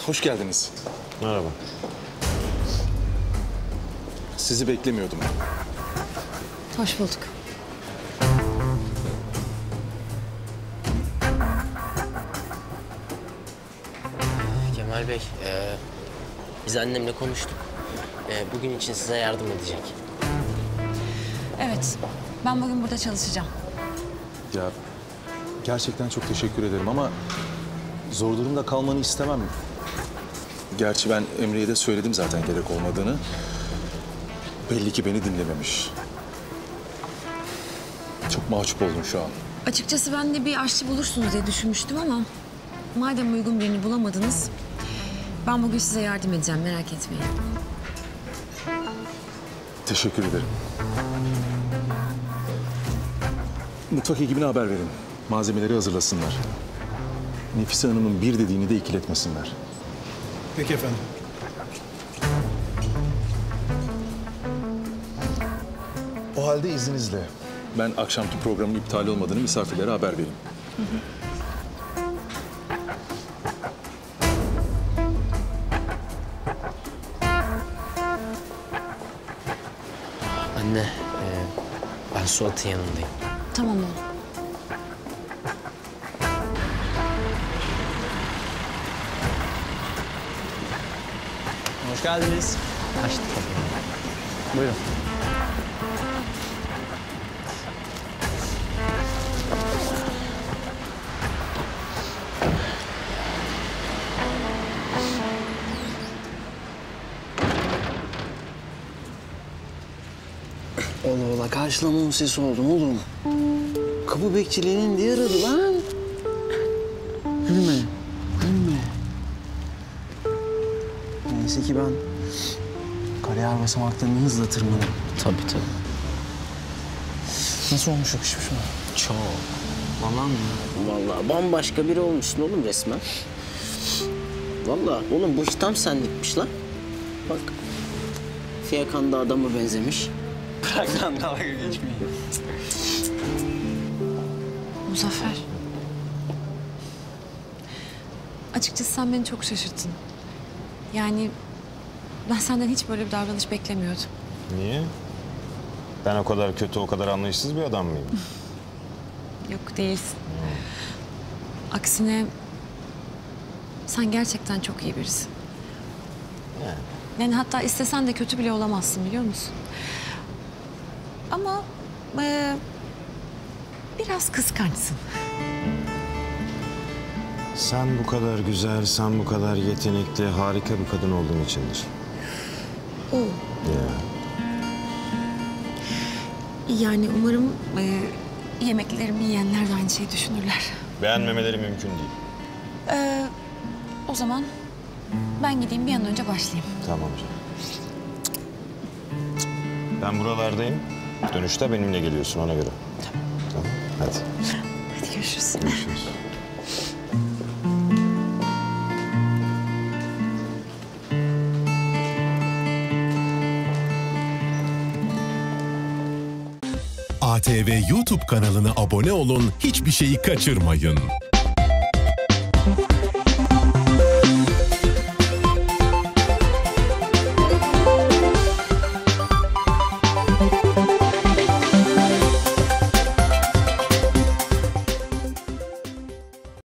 Hoş geldiniz. Merhaba. Sizi beklemiyordum. Hoş bulduk. Kemal Bey, biz annemle konuştuk. Bugün için size yardım edecek. Evet, ben bugün burada çalışacağım. Ya gerçekten çok teşekkür ederim ama zor durumda kalmanı istemem. Gerçi ben Emre'ye de söyledim zaten gerek olmadığını. Belli ki beni dinlememiş. Çok mahcup oldum şu an. Açıkçası ben de bir aşçı bulursunuz diye düşünmüştüm ama... madem uygun birini bulamadınız... ben bugün size yardım edeceğim, merak etmeyin. Teşekkür ederim. Mutfak ekibine haber verin. Malzemeleri hazırlasınlar. Nefise Hanım'ın bir dediğini de ikiletmesinler. Peki efendim. O halde izninizle. Ben akşamki programın iptal olmadığını misafirlere haber vereyim. Anne, ben Suat'ın yanındayım. Tamam oğlum. Hoş geldiniz. Açtık kapıyı. Buyurun. Ola ola karşılamamın sesi oldum oğlum. Kapı bekçiliğinin diğer adı lan. Gülme, gülme. Neyse ki ben kariyer basamaklarını hızla tırmanırım. Tabii. Nasıl olmuş yakışmış mı? Çok. Vallahi mi? Vallahi bambaşka biri olmuşsun oğlum resmen. Vallahi oğlum bu iş tam senlikmiş lan. Bak. Fiyakan da adama benzemiş. Bırak lan dalga geçmeyi. Muzaffer. Açıkçası sen beni çok şaşırttın. Yani ben senden hiç böyle bir davranış beklemiyordum. Niye? Ben o kadar kötü, o kadar anlayışsız bir adam mıyım? Yok değilsin. Aksine sen gerçekten çok iyi birisin. Yani hatta istesen de kötü bile olamazsın biliyor musun? Ama biraz kıskançsın. Sen bu kadar güzel, sen bu kadar yetenekli, harika bir kadın olduğun içindir. O. Ya. Yani umarım yemeklerimi yiyenler de aynı şeyi düşünürler. Beğenmemeleri mümkün değil. O zaman ben gideyim bir an önce başlayayım. Tamam canım. Ben buralardayım. Dönüşte benimle geliyorsun ona göre. Tamam. Hadi. Hadi görüşürüz. Görüşürüz. ATV YouTube kanalına abone olun, hiçbir şeyi kaçırmayın.